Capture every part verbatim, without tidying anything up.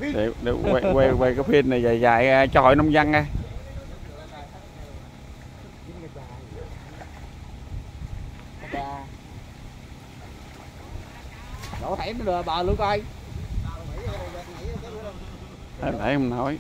để, để quay, quay, quay cái phim này dài dài cho hội nông dân. Đổ thảy nó lừa bờ luôn coi. Để không nói.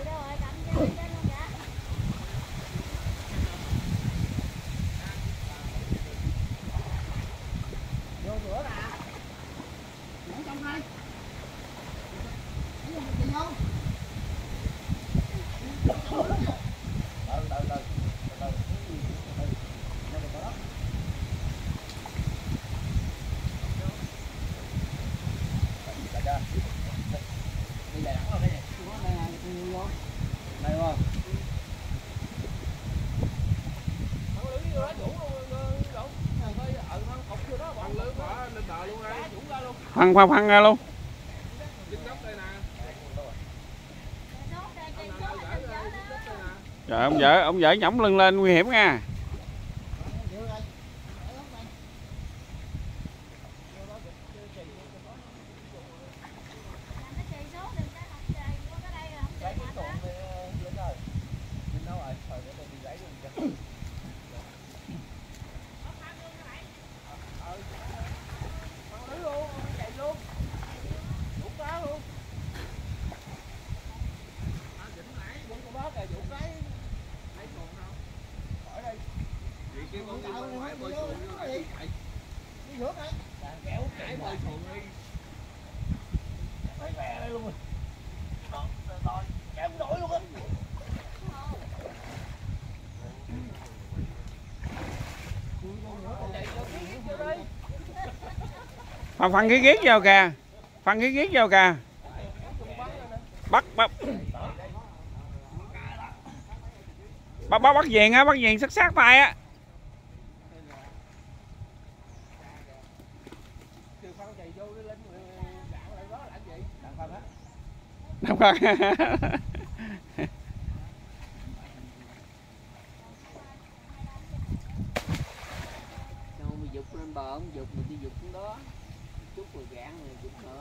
Phăng phăng phăng ra luôn. Trời, ông vợ ông vợ nhõng lưng lên nguy hiểm nha. Phăng phăng cái ghét vào kìa, phăng cái ghét vào kìa, bắt bắt bắt bắt bắt viền á, bắt viền sát sát tay á. Đặng Phật. Không, dục lên bờ, không dục mình đi dục xuống đó. Chút rồi gạn rồi dục nữa.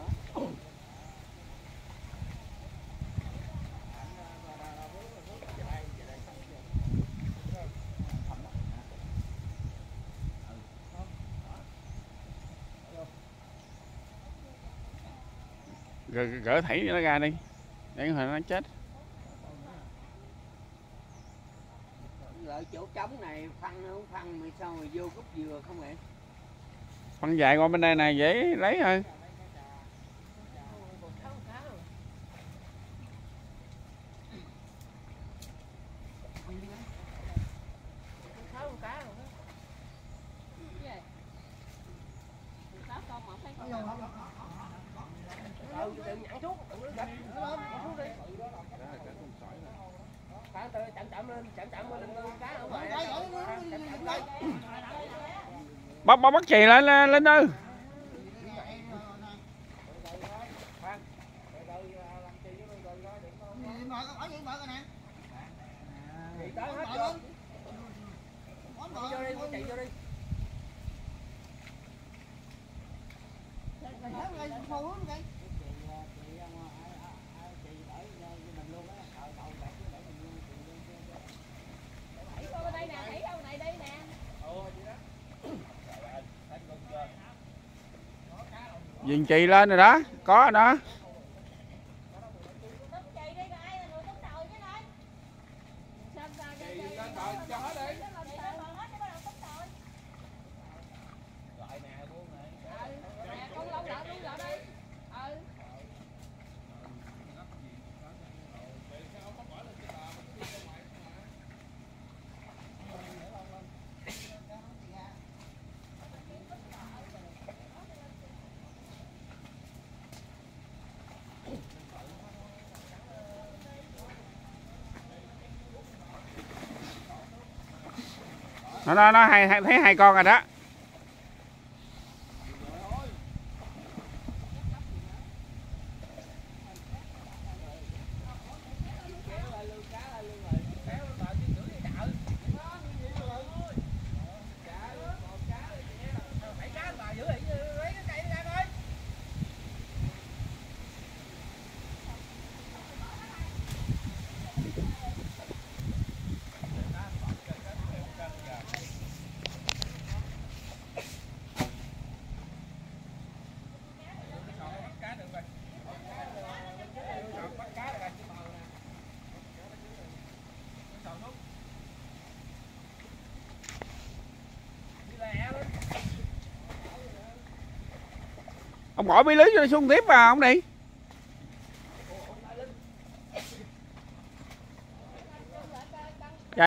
Gỡ thảy nó ra đi để hồi nó chết. Lợi chỗ trống này phăng không phăng mà sao mà vô gốc dừa không vậy? Phăng dài qua bên đây này dễ lấy hơn. Bắt bắt bắt chì lên lên ư. Viền chì lên rồi đó, có rồi đó. Nó nó, nó hai, thấy hai con rồi đó. Ông bỏ bí lưới cho nó xuống tiếp vào không đi.